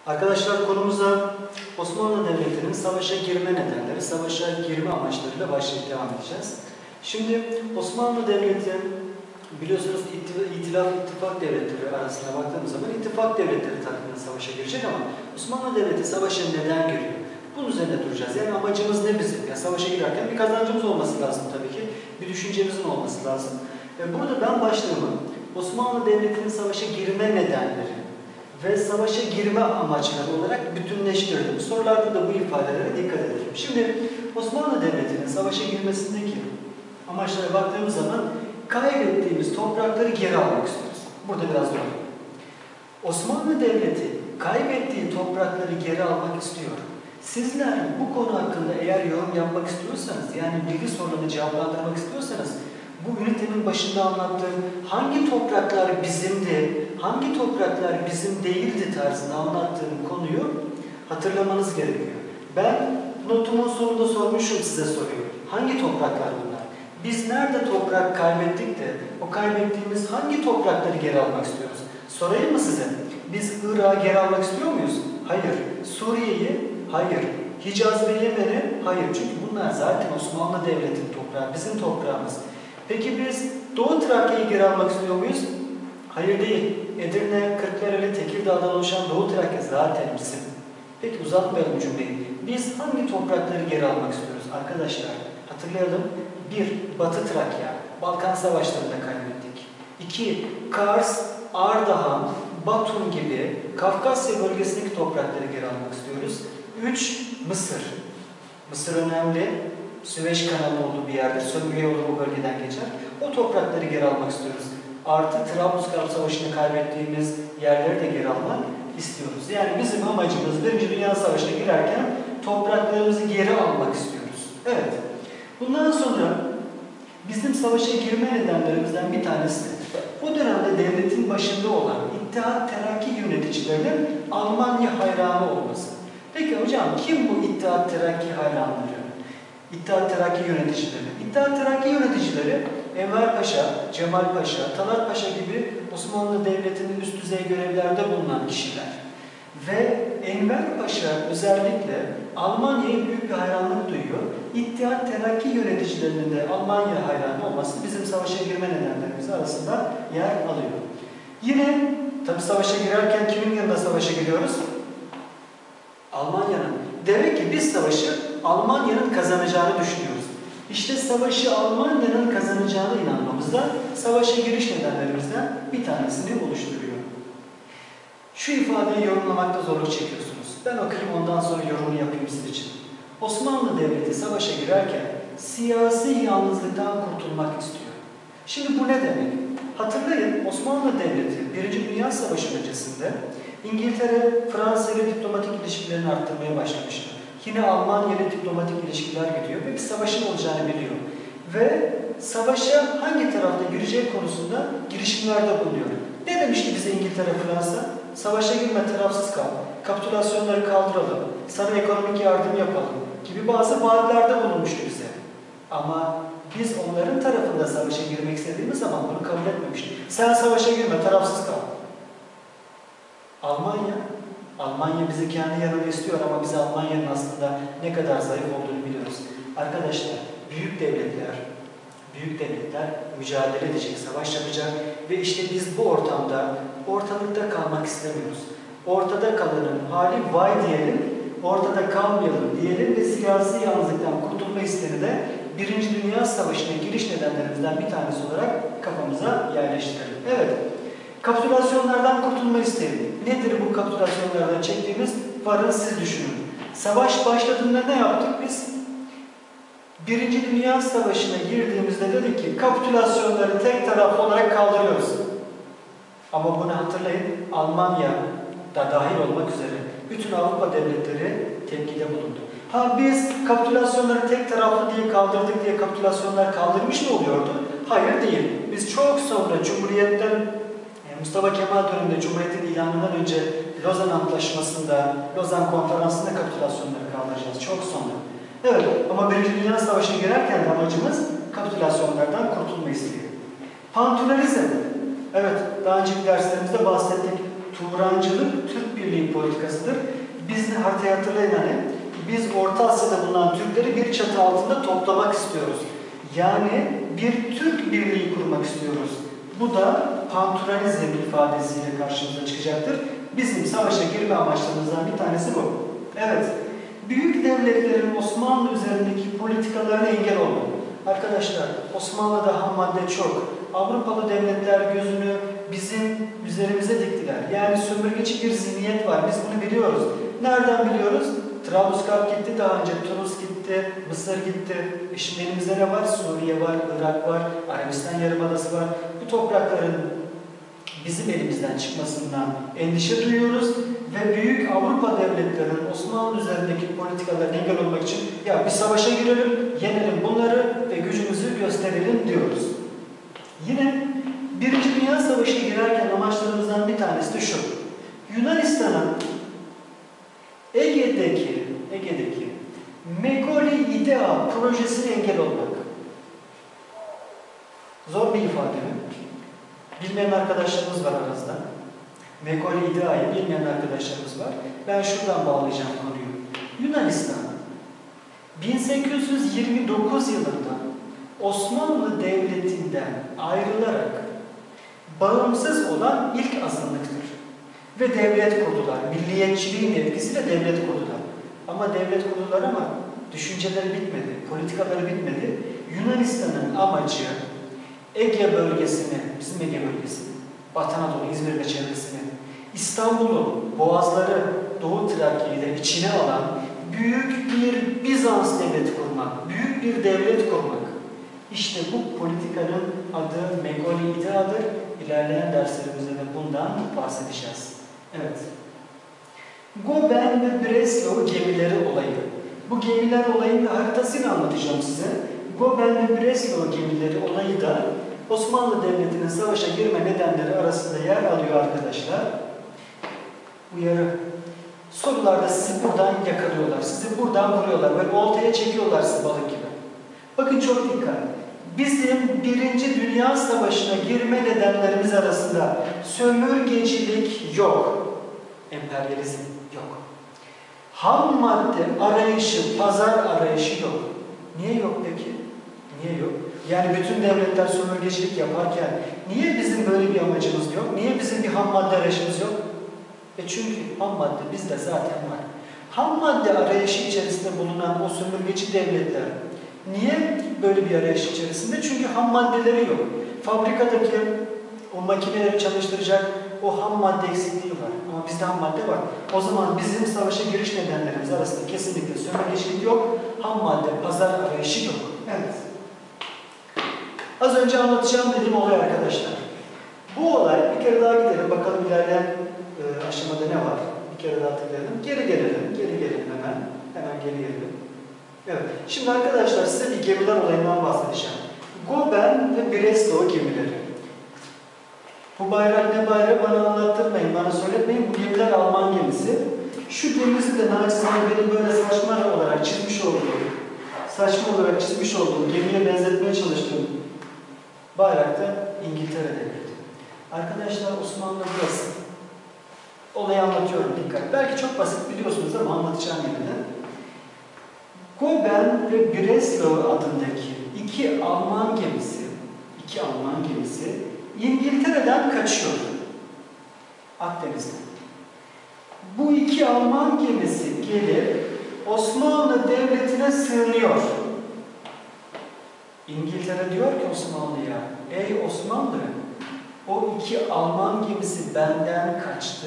Arkadaşlar konumuza Osmanlı Devleti'nin savaşa girme nedenleri, savaşa girme amaçlarıyla başlayıp devam edeceğiz. Şimdi Osmanlı Devleti biliyorsunuz İtilaf İttifak Devletleri arasına baktığımız zaman ittifak devletleri tarafından savaşa girecek ama Osmanlı Devleti savaşa neden giriyor? Bunun üzerinde duracağız. Yani amacımız ne bizim? Yani savaşa girerken bir kazancımız olması lazım tabii ki. Bir düşüncemizin olması lazım. Burada ben başlığımı Osmanlı Devleti'nin savaşa girme nedenleri ve savaşa girme amaçları olarak bütünleştirdim. Sorularda da bu ifadelere dikkat edelim. Şimdi Osmanlı Devleti'nin savaşa girmesindeki amaçlara baktığımız zaman kaybettiğimiz toprakları geri almak istiyoruz. Burada biraz duralım. Osmanlı Devleti kaybettiği toprakları geri almak istiyor. Sizler bu konu hakkında eğer yorum yapmak istiyorsanız, yani bilgi sorularını cevaplandırmak istiyorsanız, bu ünitenin başında anlattığım hangi topraklar bizimdi, hangi topraklar bizim değildi tarzında anlattığım konuyu hatırlamanız gerekiyor. Ben notumun sonunda sormuşum size soruyu. Hangi topraklar bunlar? Biz nerede toprak kaybettik de o kaybettiğimiz hangi toprakları geri almak istiyoruz? Sorayım mı size? Biz Irak'ı geri almak istiyor muyuz? Hayır. Suriye'yi? Hayır. Hicaz ve Yemen'i? Hayır. Çünkü bunlar zaten Osmanlı Devleti'nin toprağı, bizim toprağımız. Peki biz Doğu Trakya'yı geri almak istiyor muyuz? Hayır değil. Edirne, Kırklareli, Tekirdağ'dan oluşan Doğu Trakya zaten bizim. Peki uzatmayalım cümleyi. Biz hangi toprakları geri almak istiyoruz? Arkadaşlar hatırlayalım. 1. Batı Trakya. Balkan Savaşları'nda kaybettik. 2. Kars, Ardahan, Batum gibi Kafkasya bölgesindeki toprakları geri almak istiyoruz. 3. Mısır. Mısır önemli. Süveyş kanalı olduğu bir yerde, sömürge yolu bu bölgeden geçer. O toprakları geri almak istiyoruz. Artı Trablusgarp Savaşı'nı kaybettiğimiz yerleri de geri almak istiyoruz. Yani bizim amacımız 1. Dünya Savaşı'na girerken topraklarımızı geri almak istiyoruz. Evet. Bundan sonra bizim savaşa girme nedenlerimizden bir tanesi o dönemde devletin başında olan İttihat Terakki yöneticilerinin Almanya hayranı olması. Peki hocam kim bu İttihat Terakki hayranları? İttihat Terakki yöneticileri. İttihat Terakki yöneticileri Enver Paşa, Cemal Paşa, Talat Paşa gibi Osmanlı Devleti'nin üst düzey görevlerde bulunan kişiler. Ve Enver Paşa özellikle Almanya'ya büyük bir hayranlık duyuyor. İttihat Terakki yöneticilerinin de Almanya hayranı olması bizim savaşa girme nedenlerimiz arasında yer alıyor. Yine tabi savaşa girerken kimin yanında savaşa giriyoruz? Almanya'nın. Demek ki biz savaşı Almanya'nın kazanacağını düşünüyoruz. İşte savaşı Almanya'nın kazanacağına inanmamız da savaşa giriş nedenlerimizden bir tanesini oluşturuyor. Şu ifadeyi yorumlamakta zorluk çekiyorsunuz. Ben okuyayım ondan sonra yorumunu yapayım sizin için. Osmanlı Devleti savaşa girerken siyasi yalnızlıktan kurtulmak istiyor. Şimdi bu ne demek? Hatırlayın Osmanlı Devleti 1. Dünya Savaşı öncesinde İngiltere, Fransa ile diplomatik ilişkilerini arttırmaya başlamıştı. Yine Almanya ile diplomatik ilişkiler gidiyor ve bir savaşın olacağını biliyor. Ve savaşa hangi tarafta gireceği konusunda girişimlerde bulunuyor. Ne demişti bize İngiltere, Fransa? Savaşa girme, tarafsız kal, kapitülasyonları kaldıralım, sana ekonomik yardım yapalım gibi bazı vaatlerde bulunmuştu bize. Ama biz onların tarafında savaşa girmek istediğimiz zaman bunu kabul etmemiştik. Sen savaşa girme, tarafsız kal. Almanya bizi kendi yanına istiyor ama biz Almanya'nın aslında ne kadar zayıf olduğunu biliyoruz. Arkadaşlar, büyük devletler mücadele edecek, savaş yapacak ve işte biz bu ortamda ortalıkta kalmak istemiyoruz. Ortada kalanın hali vay diyelim, ortada kalmayalım diyelim ve siyasi yalnızlıktan kurtulma isteğini de 1. Dünya Savaşı'na giriş nedenlerimizden bir tanesi olarak kafamıza yerleştirelim. Evet. Kapitülasyonlardan kurtulma isteği. Nedir bu kapitülasyonlardan çektiğimiz? Varın siz düşünün. Savaş başladığında ne yaptık biz? 1. Dünya Savaşı'na girdiğimizde dedik ki kapitülasyonları tek taraflı olarak kaldırıyoruz. Ama bunu hatırlayın, Almanya da dahil olmak üzere bütün Avrupa devletleri tepkide bulundu. Ha biz kapitülasyonları tek taraflı diye kaldırdık diye kapitülasyonlar kaldırmış mı oluyordu? Hayır değil. Biz çok sonra Cumhuriyet'ten Mustafa Kemal döneminde Cumhuriyet'in ilanından önce Lozan Antlaşması'nda, Lozan Konferansı'nda kapitülasyonları kaldıracağız. Çok sonra. Evet ama 1. Dünya Savaşı'na girerken amacımız kapitülasyonlardan kurtulma isteği. Pantüralizm. Evet daha önceki derslerimizde bahsettik. Turancılık Türk bir birliği politikasıdır. Biz haritayı hatırlayın hani, biz Orta Asya'da bulunan Türkleri bir çatı altında toplamak istiyoruz. Yani bir Türk birliği kurmak istiyoruz. Bu da panturalizm ifadesiyle karşımıza çıkacaktır. Bizim savaşa girme amaçlarımızdan bir tanesi bu. Evet, büyük devletlerin Osmanlı üzerindeki politikalarına engel olmak. Arkadaşlar, Osmanlı'da ham madde çok. Avrupalı devletler gözünü bizim üzerimize diktiler. Yani sömürgeci bir zihniyet var. Biz bunu biliyoruz. Nereden biliyoruz? Trablusgarp gitti daha önce, Tunus gitti, Mısır gitti. Şimdi elimizde ne var? Suriye var, Irak var, Arabistan Yarımadası var. Bu toprakların bizim elimizden çıkmasından endişe duyuyoruz ve büyük Avrupa devletlerinin Osmanlı üzerindeki politikalarına engel olmak için ya bir savaşa girelim, yenelim bunları ve gücümüzü gösterelim diyoruz. Yine Birinci Dünya Savaşı girerken amaçlarımızdan bir tanesi de şu. Yunanistan'ın Ege'deki Megoli İdea projesine engel olmak. Zor bir ifade mi? Bilmeyen arkadaşlarımız var aranızda. Megoli İdea'yı bilmeyen arkadaşlarımız var. Ben şuradan bağlayacağım konuyu. Yunanistan 1829 yılında Osmanlı Devleti'nden ayrılarak bağımsız olan ilk azınlıktır. Ve devlet kurdular. Milliyetçiliğin etkisiyle devlet kurdular. Ama devlet kurdular ama düşünceleri bitmedi, politikaları bitmedi. Yunanistan'ın amacı Ege bölgesini, bizim Ege bölgesini, Batı Anadolu, İzmir ve çevresini, İstanbul'u, Boğazları, Doğu Trakya'yı da içine alan büyük bir Bizans devleti kurmak, büyük bir devlet kurmak. İşte bu politikanın adı Megoli İdea'dır. İlerleyen derslerimizde de bundan bahsedeceğiz. Evet. Goben ve Breslau gemileri olayı. Bu gemiler olayının haritasını anlatacağım size. Goben ve Breslau gemileri olayı da Osmanlı Devleti'nin savaşa girme nedenleri arasında yer alıyor arkadaşlar. Uyarı. Sorularda sizi buradan yakalıyorlar, sizi buradan vuruyorlar, böyle oltaya çekiyorlar sizi balık gibi. Bakın çok dikkat. Bizim Birinci Dünya Savaşı'na girme nedenlerimiz arasında sömürgecilik yok, emperyalizm yok. Ham madde arayışı, pazar arayışı yok. Niye yok peki? Niye yok? Yani bütün devletler sömürgecilik yaparken niye bizim böyle bir amacımız yok? Niye bizim bir ham madde arayışımız yok? Çünkü ham madde bizde zaten var. Ham madde arayışı içerisinde bulunan o sömürgeci devletler niye böyle bir arayış içerisinde? Çünkü ham maddeleri yok. Fabrikadaki o makineleri çalıştıracak o ham madde eksikliği var. Ama bizde ham madde var. O zaman bizim savaşa giriş nedenlerimiz arasında kesinlikle sömürgecilik yok. Ham madde, pazar arayışı yok. Evet. Az önce anlatacağım dediğim olay arkadaşlar. Bu olay, bir kere daha gidelim. Bakalım ilerleyen aşamada ne var? Bir kere daha tıklayalım. Geri gelelim hemen. Hemen geri gelelim. Evet. Şimdi arkadaşlar size bir gemiler olayından bahsedeceğim. Goben ve Breslau gemileri. Bu bayrak ne bayrağı bana anlattırmayın, bana söyletmeyin. Bu gemiler Alman gemisi. Şu gemisi de naçizane benim böyle saçma olarak çizmiş olduğum, gemiye benzetmeye çalıştığım bayrakta İngiltere Devleti. Arkadaşlar Osmanlı burası. Olayı anlatıyorum, dikkat. Belki çok basit biliyorsunuz ama anlatacağım yerine. Goben ve Breslau adındaki iki Alman gemisi İngiltere'den kaçıyor. Akdeniz'den. Bu iki Alman gemisi gelip Osmanlı Devleti'ne sığınıyor. İngiltere diyor ki Osmanlı'ya, ey Osmanlı, o iki Alman gemisi benden kaçtı.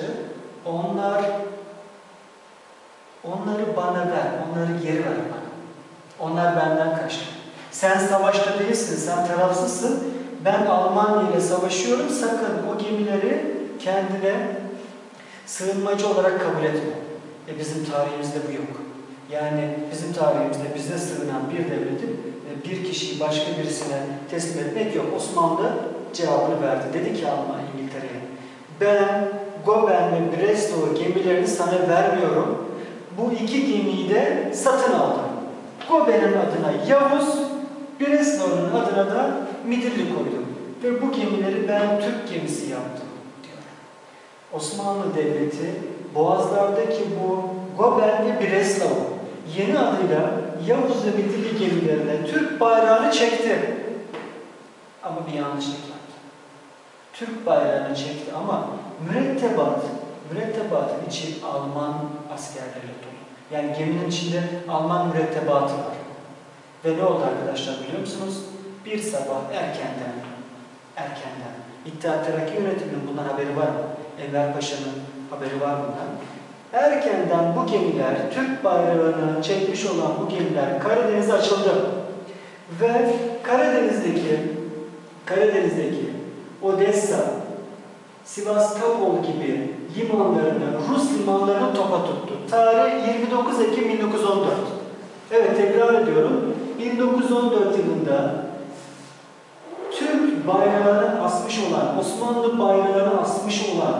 Onları bana ver, onları geri ver bana. Onlar benden kaçtı. Sen savaşta değilsin, sen tarafsızsın. Ben Almanya ile savaşıyorum, sakın o gemileri kendine sığınmacı olarak kabul etme. Bizim tarihimizde bu yok. Yani bizim tarihimizde bize sığınan bir devletin bir kişiyi başka birisine teslim etmek yok. Osmanlı cevabını verdi. Dedi ki Almanya İngiltere'ye, ben Goben ve Breslau gemilerini sana vermiyorum. Bu iki gemiyi de satın aldım. Goben'in adına Yavuz, Breslau'nun adına da Midilli koydum. Ve bu gemileri ben Türk gemisi yaptım diyor. Osmanlı Devleti Boğazlardaki bu Goben ve Breslau yeni adıyla Yavuz ve Midilli gemilerine Türk bayrağını çekti. Ama bir yanlışlık var. Türk bayrağını çekti ama mürettebatın içi Alman askerleriyle dolu. Yani geminin içinde Alman mürettebatı var. Ve ne oldu arkadaşlar biliyor musunuz? Bir sabah erkenden İttihat Terakki yönetiminin bundan haberi var mı? Enver Paşa'nın haberi var bundan. Erkenden bu gemiler, Türk bayrağını çekmiş olan bu gemiler Karadeniz'e açıldı. Ve Karadeniz'deki Odessa, Sivastopol gibi limanlarını, Rus limanlarını topa tuttu. Tarih 29 Ekim 1914. Evet, tekrar ediyorum. 1914 yılında Türk bayrağını asmış olan, Osmanlı bayrağını asmış olan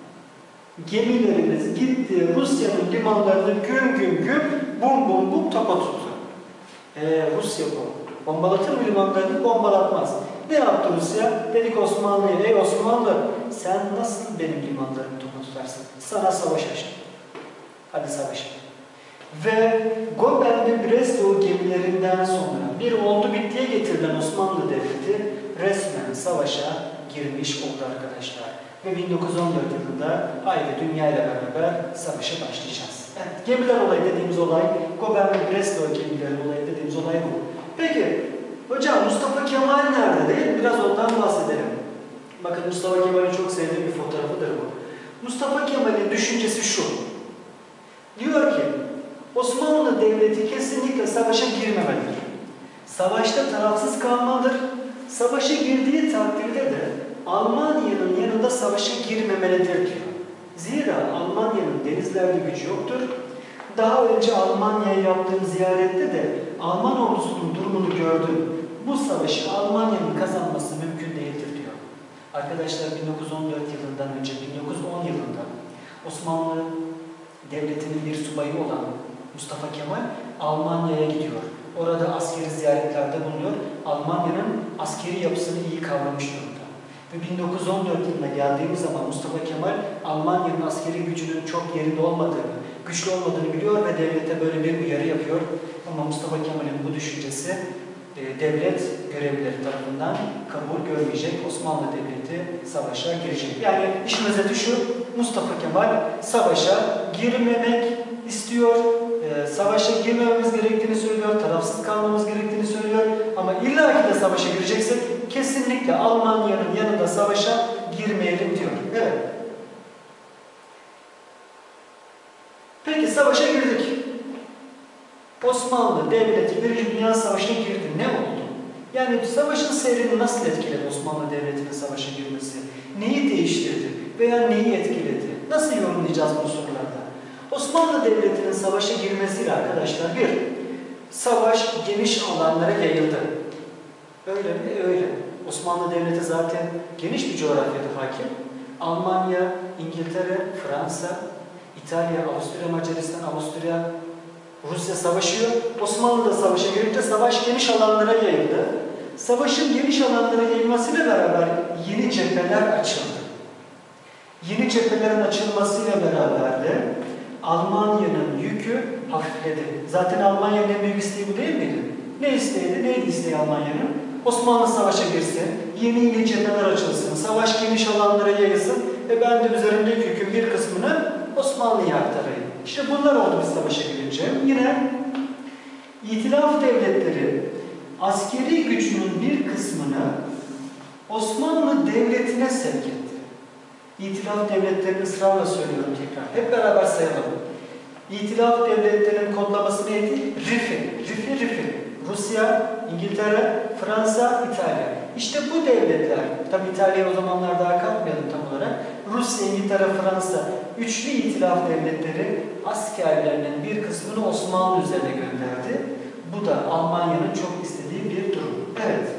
gemilerimiz gitti, Rusya'nın limanlarını güm bum topa tuttu. Rusya bu. Bombalatır mı limanlarını? Bombalatmaz. Ne yaptı Rusya? Dedik Osmanlı'ya, ey Osmanlı, sen nasıl benim limanlarımı topa tutarsın? Sana savaş açtım. Hadi savaş. Ve Goben ve Breslau gemilerinden sonra bir oldu bittiye getirilen Osmanlı Devleti resmen savaşa girmiş oldu arkadaşlar. Ve 1914 yılında haydi dünya ile beraber savaşa başlayacağız. Evet, gemiler olayı dediğimiz olay, Goben ve Breslau gemileri olayı dediğimiz olay bu. Peki, hocam Mustafa Kemal nerede değil mi? Biraz ondan bahsedelim. Bakın Mustafa Kemal'in çok sevdiğim bir fotoğrafıdır bu. Mustafa Kemal'in düşüncesi şu. Diyor ki, Osmanlı Devleti kesinlikle savaşa girmemelidir. Savaşta tarafsız kalmalıdır. Savaşa girdiği takdirde de Almanya'nın yanında savaşa girmemelidir diyor. Zira Almanya'nın denizlerde gücü yoktur. Daha önce Almanya'ya yaptığım ziyarette de Alman ordusunun durumunu gördüm. Bu savaşı Almanya'nın kazanması mümkün değildir diyor. Arkadaşlar 1914 yılından önce 1910 yılında Osmanlı Devleti'nin bir subayı olan Mustafa Kemal Almanya'ya gidiyor. Orada askeri ziyaretlerde bulunuyor. Almanya'nın askeri yapısını iyi kavramış durumda. Ve 1914 yılına geldiğimiz zaman Mustafa Kemal Almanya'nın askeri gücünün çok yerinde olmadığını, güçlü olmadığını biliyor ve devlete böyle bir uyarı yapıyor. Ama Mustafa Kemal'in bu düşüncesi devlet görevlileri tarafından kabul görmeyecek. Osmanlı Devleti savaşa girecek. Yani işin özeti şu, Mustafa Kemal savaşa girmemek istiyor. Savaşa girmememiz gerektiğini söylüyor, tarafsız kalmamız gerektiğini söylüyor. Ama illaki de savaşa gireceksek kesinlikle Almanya'nın yanında savaşa girmeyelim diyor. Evet. Peki savaşa girdik. Osmanlı Devleti Birinci Dünya Savaşı'na girdi. Ne oldu? Yani savaşın seyrini nasıl etkiledi Osmanlı Devleti'nin savaşa girmesi? Neyi değiştirdi? Veya neyi etkiledi? Nasıl yorumlayacağız bu sorularda? Osmanlı Devleti'nin savaşa girmesiyle arkadaşlar bir, savaş geniş alanlara yayıldı. Öyle mi? Öyle. Osmanlı Devleti zaten geniş bir coğrafyada hakim. Almanya, İngiltere, Fransa, İtalya, Avusturya, Macaristan, Avusturya, Rusya savaşıyor. Osmanlı da savaşa girince savaş geniş alanlara yayıldı. Savaşın geniş alanlara yayılmasıyla beraber yeni cepheler açıldı. Yeni cephelerin açılmasıyla beraber de Almanya'nın yükü hafifledi. Zaten Almanya'nın en büyük isteği bu değil miydi? Ne isteğiydi? Neydi isteği Almanya'nın? Osmanlı savaşa girsin, yeni cepheler açılsın, savaş geniş alanlara yayılsın ve ben de üzerimdeki yükün bir kısmını Osmanlı'ya aktarayım. İşte bunlar oldu biz savaşa girince. Yine İtilaf devletleri askeri gücünün bir kısmını Osmanlı Devleti'ne sevk etti. İtilaf devletlerini ısrarla söylüyorum tekrar. Hep beraber sayalım. İtilaf devletlerinin kodlaması neydi? Rifi. Rusya, İngiltere, Fransa, İtalya. İşte bu devletler, tabi İtalya'ya o zamanlar daha katmayalım tam olarak. Rusya, İngiltere, Fransa, üçlü itilaf devletleri askerlerinin bir kısmını Osmanlı üzerine gönderdi. Bu da Almanya'nın çok istediği bir durum. Evet.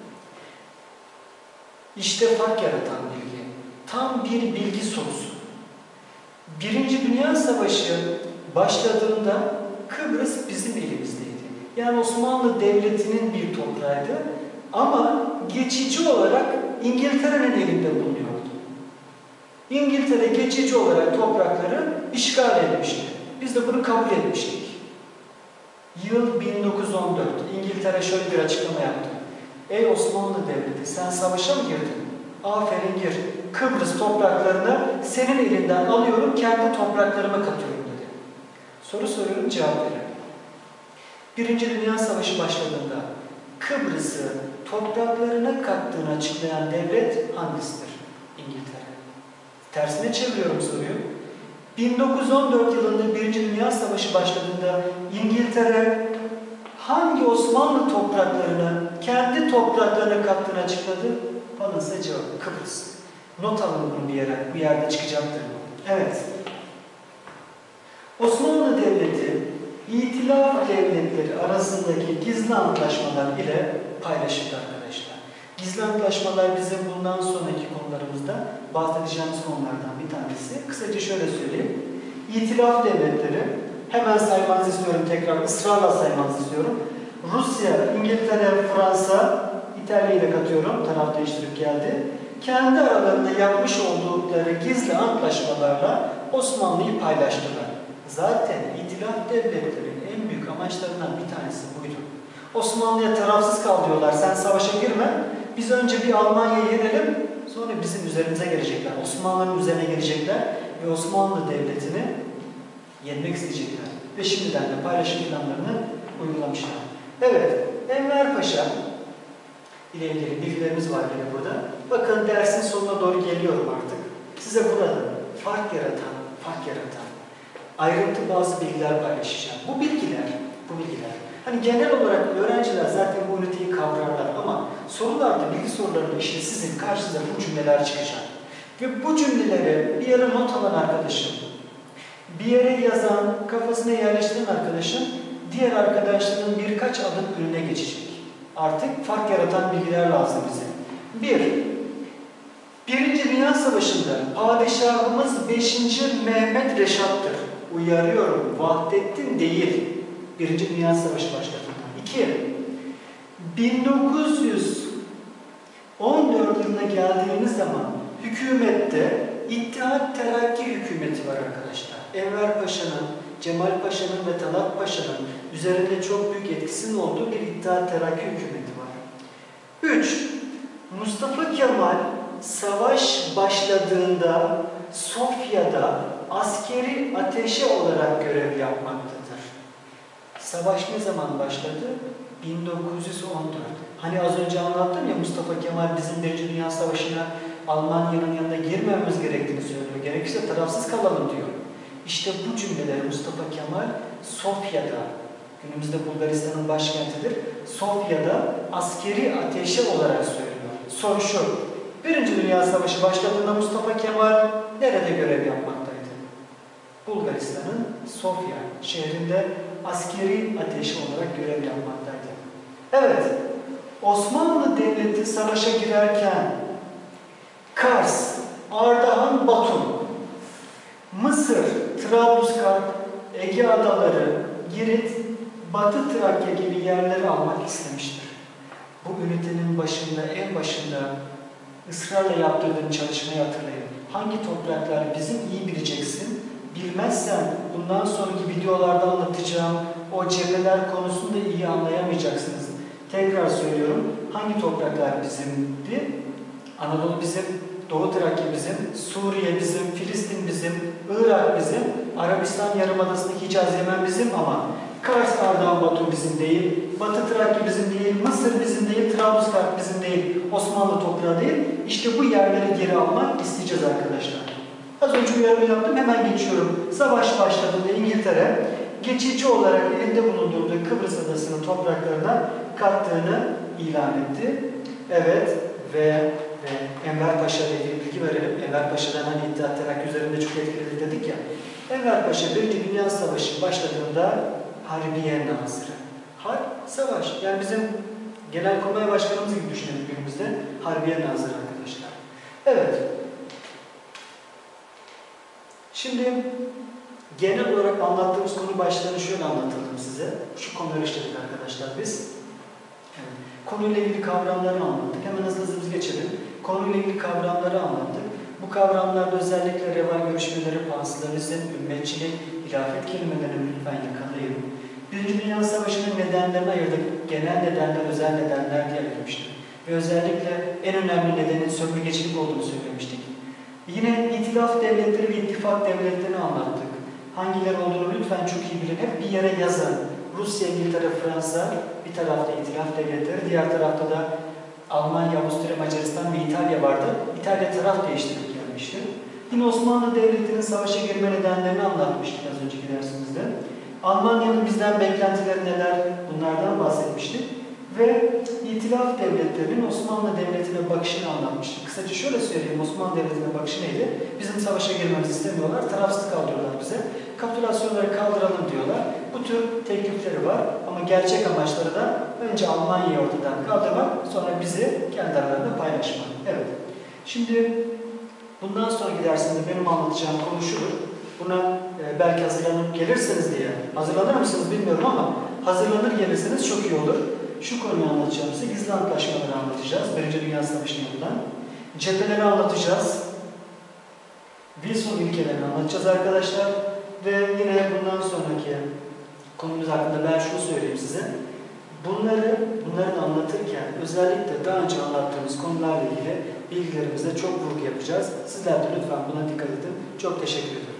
İşte fark yaratan bilgi. Tam bir bilgi sorusu. Birinci Dünya Savaşı başladığında Kıbrıs bizim elimizdeydi. Yani Osmanlı Devleti'nin bir toprağıydı ama geçici olarak İngiltere'nin elinde bulunuyordu. İngiltere geçici olarak toprakları işgal etmişti. Biz de bunu kabul etmiştik. Yıl 1914. İngiltere şöyle bir açıklama yaptı. Ey Osmanlı Devleti, sen savaşa mı girdin? Aferin gir. Kıbrıs topraklarını senin elinden alıyorum, kendi topraklarıma katıyorum dedi. Soru soruyorum, cevap verin. Birinci Dünya Savaşı başladığında Kıbrıs'ı topraklarına kattığını açıklayan devlet hangisidir? İngiltere. Tersine çeviriyorum soruyu. 1914 yılında Birinci Dünya Savaşı başladığında İngiltere hangi Osmanlı topraklarını kendi topraklarına kattığını açıkladı? Bana size cevap Kıbrıs. Not alın bunu bir yere. Bu yerde çıkacaktır. Evet. Osmanlı Devleti İtilaf devletleri arasındaki gizli antlaşmalar ile paylaşıldı arkadaşlar. Gizli antlaşmalar bizim bundan sonraki konularımızda bahsedeceğimiz konulardan bir tanesi. Kısaca şöyle söyleyeyim. İtilaf devletleri, hemen saymanızı istiyorum tekrar, ısrarla saymanızı istiyorum. Rusya, İngiltere, Fransa, İtalya'yı da katıyorum, taraf değiştirip geldi. Kendi aralarında yapmış oldukları gizli antlaşmalarla Osmanlı'yı paylaştılar. Zaten İtilaf devletlerinin en büyük amaçlarından bir tanesi buydu. Osmanlı'ya tarafsız kal diyorlar, sen savaşa girme, biz önce bir Almanya'yı yenelim, sonra bizim üzerimize gelecekler, Osmanlı'nın üzerine gelecekler ve Osmanlı Devleti'ni yenmek isteyecekler. Ve şimdiden de paylaşım planlarını uygulamışlar. Evet, Enver Paşa ile ilgili bilgilerimiz var yine burada. Bakın dersin sonuna doğru geliyorum artık. Size burada fark yaratan, ayrıntı bazı bilgiler paylaşacağım. Bu bilgiler, hani genel olarak öğrenciler zaten bu üniteyi kavrarlar ama sorularda, bilgi sorularında işte sizin karşınıza bu cümleler çıkacak. Ve bu cümleleri bir yere not alan arkadaşım, bir yere yazan, kafasına yerleştiren arkadaşım, diğer arkadaşlarının birkaç adım önüne geçecek. Artık fark yaratan bilgiler lazım bize. Birinci Dünya Savaşı'nda padişahımız 5. Mehmet Reşat'tır. Uyarıyorum, Vahdettin değil. Birinci Dünya Savaşı başladığında. 1914 yılına geldiğimiz zaman hükümette İttihat Terakki hükümeti var arkadaşlar. Enver Paşa'nın, Cemal Paşa'nın ve Talat Paşa'nın üzerinde çok büyük etkisinin olduğu bir İttihat Terakki hükümeti var. 3. Mustafa Kemal savaş başladığında Sofya'da askeri ateşe olarak görev yapmaktadır. Savaş ne zaman başladı? 1914. Hani az önce anlattım ya, Mustafa Kemal bizim Birinci Dünya Savaşı'na Almanya'nın yanına girmememiz gerektiğini söylüyor. Gerekirse tarafsız kalalım diyor. İşte bu cümleleri Mustafa Kemal Sofya'da, günümüzde Bulgaristan'ın başkentidir, Sofya'da askeri ateşe olarak söylüyor. Soru şu, Birinci Dünya Savaşı başladığında Mustafa Kemal nerede görev yapmaktaydı? Bulgaristan'ın Sofya şehrinde askeri ateşi olarak görev yapmaktaydı. Evet, Osmanlı Devleti savaşa girerken Kars, Ardahan, Batum, Mısır, Trablusgarp, Ege Adaları, Girit, Batı Trakya gibi yerleri almak istemiştir. Bu ünitenin başında, en başında ısrarla yaptırdığım çalışmayı hatırlayın. Hangi topraklar bizim iyi bileceksin? Bilmezsen bundan sonraki videolarda anlatacağım o cepheler konusunda iyi anlayamayacaksınız. Tekrar söylüyorum. Hangi topraklar bizimdi? Anadolu bizim, Doğu Trakya bizim, Suriye bizim, Filistin bizim, Irak bizim, Arabistan Yarımadası'ndaki Hicaz Yemen bizim ama Kars, Ardahan, Batum bizim değil, Batı Trakya bizim değil, Mısır bizim değil, Trablusgarp bizim değil, Osmanlı toprağı değil. İşte bu yerleri geri almak isteyeceğiz arkadaşlar. Az önce uyarı yaptım, hemen geçiyorum. Savaş başladığında İngiltere, geçici olarak elinde bulundurduğu Kıbrıs Adası'nın topraklarına kattığını ilan etti. Evet ve Enver Paşa ile ilgili bilgi verelim. Enver Paşa'dan hani İttihat Terakki üzerinde çok etkili dedik ya. Enver Paşa Birinci Dünya Savaşı başladığında Harbiye Nazırı. Savaş. Yani bizim Genelkurmay Başkanımız gibi düşünelim günümüzde. Harbiye Nazırı arkadaşlar. Evet. Şimdi genel olarak anlattığımız konu başlığını şöyle anlatalım size. Şu konuları işledik arkadaşlar biz. Konuyla ilgili kavramları anlattık. Hemen hızlı geçelim. Konuyla ilgili kavramları anlattık. Bu kavramlarda özellikle reva görüşmeleri, panslavizm, ümmetçilik, hilafet kelimelerini lütfen yakalayın. Birinci Dünya Savaşı'nın nedenlerini ayırdık. Genel nedenler, özel nedenler diye ayırmıştık. Ve özellikle en önemli nedenin sömürgecilik olduğunu söylemiştik. Yine itilaf devletleri ve ittifak devletlerini anlattık. Hangileri olduğunu lütfen çok iyi bilin. Hep bir yere yazın. Rusya, İngiltere, Fransa, bir tarafta itilaf devletleri, diğer tarafta da Almanya, Avusturya, Macaristan ve İtalya vardı. İtalya taraf değiştirip gelmişti. Yine Osmanlı Devleti'nin savaşa girme nedenlerini anlatmıştık az önceki dersimizde. Almanya'nın bizden beklentileri neler, bunlardan bahsetmiştik. Ve itilaf devletlerinin Osmanlı Devleti'ne bakışını anlatmıştık. Kısaca şöyle söyleyeyim, Osmanlı Devleti'ne bakışı neydi? Bizim savaşa girmemizi istemiyorlar, tarafsız kaldırıyorlar bize. Kapitülasyonları kaldıralım diyorlar. Bu tür teklifleri var ama gerçek amaçları da önce Almanya'yı ortadan kaldırmak, sonra bizi kendi aralarında paylaşmak. Evet. Şimdi bundan sonraki dersimde benim anlatacağım konu şudur. Buna belki hazırlanıp gelirseniz diye, hazırlanır mısınız bilmiyorum ama hazırlanır gelirseniz çok iyi olur. Şu konuyu anlatacağım size, gizli antlaşmaları anlatacağız. Birinci Dünya Savaşı'nın yapılan. Cepheleri anlatacağız. Wilson ilkelerini anlatacağız arkadaşlar. Ve yine bundan sonraki konumuz hakkında ben şunu söyleyeyim size. Bunları anlatırken özellikle daha önce anlattığımız konularla ilgili bilgilerimizde çok vurgu yapacağız. Sizler de lütfen buna dikkat edin. Çok teşekkür ederim.